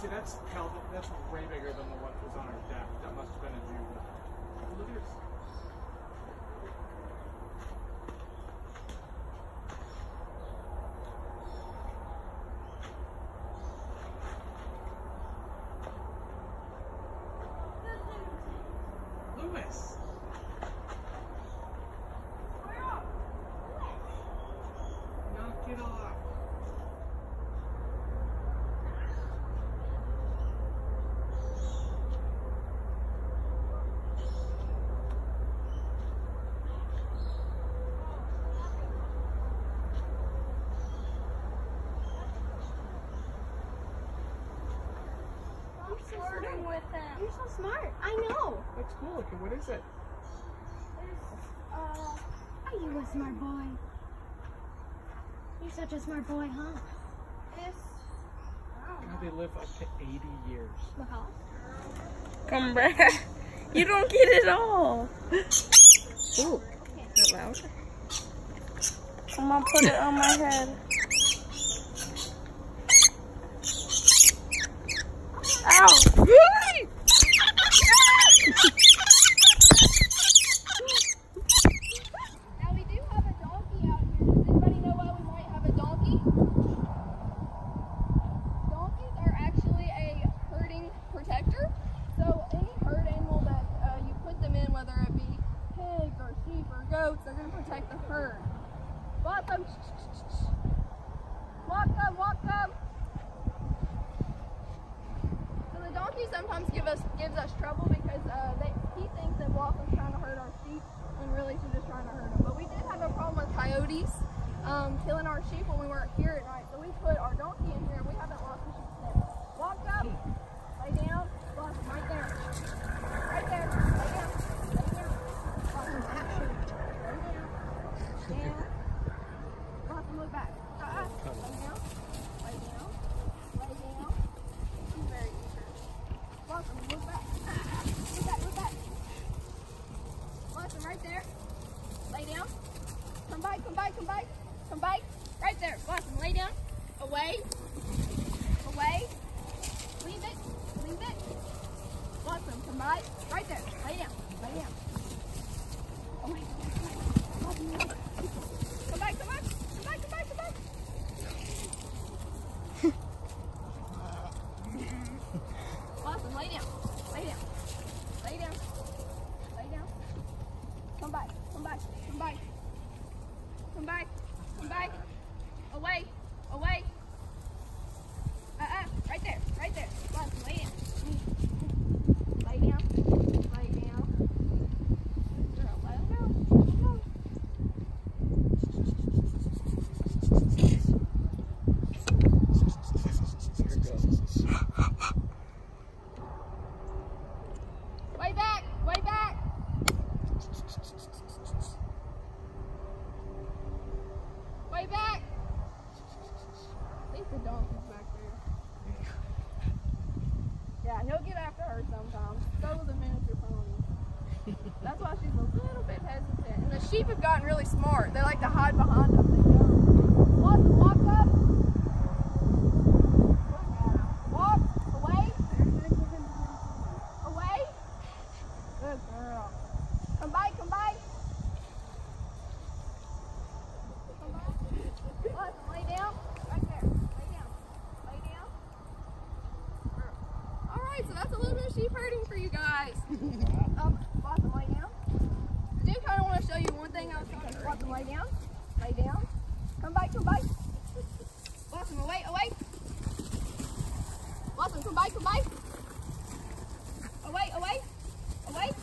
See, that's way bigger than the one that was on our deck. That must have been a new one. Oh, look at this. Lewis. Knock it off. Flirting with him. You're so smart. I know. That's cool looking. What is it? Are you a smart boy? You're such a smart boy, huh? God, they live up to 80 years. Macaw? Come back. You don't get it all. Ooh, is that loud? I'm gonna put it on my head. Ow! Now we do have a donkey out here. Does anybody know why we might have a donkey? Donkeys are actually a herding protector. So any herd animal that you put them in, whether it be pigs or sheep or goats, they're going to protect the herd. Walk them. Walk them, walk them. So the donkey sometimes gives us trouble because he thinks that Blossom's trying to herd our sheep when really she's just trying to herd them. But we did have a problem with coyotes killing our sheep when we weren't here at night. So we put our donkey in here and we haven't lost the sheep since. Walk up, lay down, Blossom, right there. Right there, lay down, lay down. Blossom, action. Lay down, down. Blossom, look back. Lay down, lay down, lay down. She's very eager. Blossom, look back. Look back, look back. Blossom, right there. Lay down. Come by, come by, come by. Come by. Right there. Blossom, lay down. Away. Away. Leave it. Leave it. Blossom, come by. Right there. Lay down. Lay down. Away. Blossom, lay. Come by, come by. Come by, come by, come by. Blossom, lay down. Lay down. Lay down. Lay down. Come by. Come by. Come by. Come by. Come by. Away. Away. Right there. Right there. Blossom, lay down. Lay down. Lay down. Girl, let him go. Let him go. Here it goes. Way back. Way back. Way back. I think the donkey's back there. Yeah, he'll get after her sometimes. So will the miniature pony. That's why she's a little bit hesitant. And the sheep have gotten really smart. They like to hide behind them. They don't. Blossom, walk up. Walk. Away. Away. Good girl. Come by, come by. Come by. Blossom, lay down. Right there. Lay down. Lay down. Alright, so that's a little bit of sheep herding for you guys. Blossom, lay down. I do kind of want to show you one thing else. Blossom, lay down. Lay down. Come by, come by. Blossom, away, away. Blossom, come by, come by. Away, away. Away.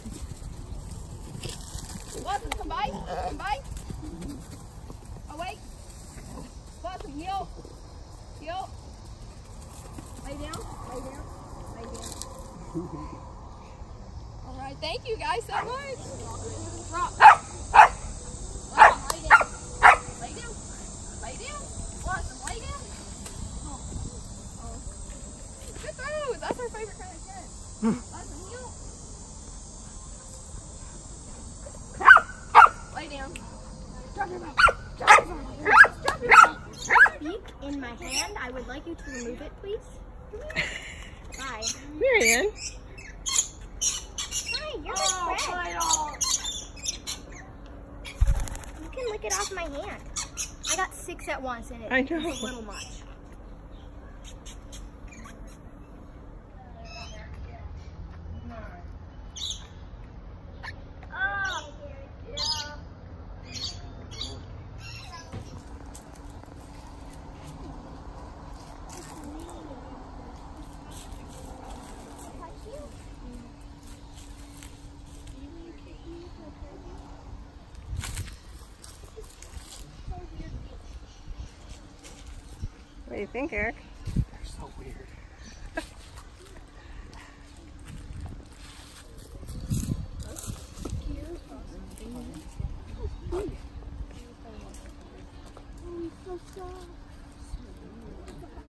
Blossom, come by. Come by. Away. Blossom, heel. Heel. Lay down. Lay down. Lay down. All right. Thank you guys so much. Rock. Blossom, lay down. Lay down. Lay down. Blossom, lay down. Oh. Oh. Good throws. That's our favorite kind of cat. Blossom, heel. Lay down. Drop your mouth. Drop your mouth. Drop your mouth. Beak in my hand. I would like you to remove it, please. Bye. Marianne. Hi, you're my friend. You can lick it off my hand. I got 6 at once and I it's know. a little much. What do you think, Eric? They're so weird. So soft.